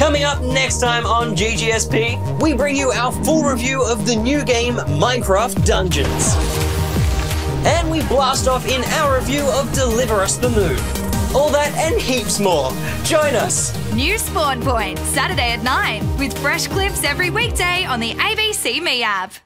Coming up next time on GGSP, we bring you our full review of the new game Minecraft Dungeons. And we blast off in our review of Deliver Us the Moon. All that and heaps more. Join us. New Spawn Point, Saturday at 9, with fresh clips every weekday on the ABCME app.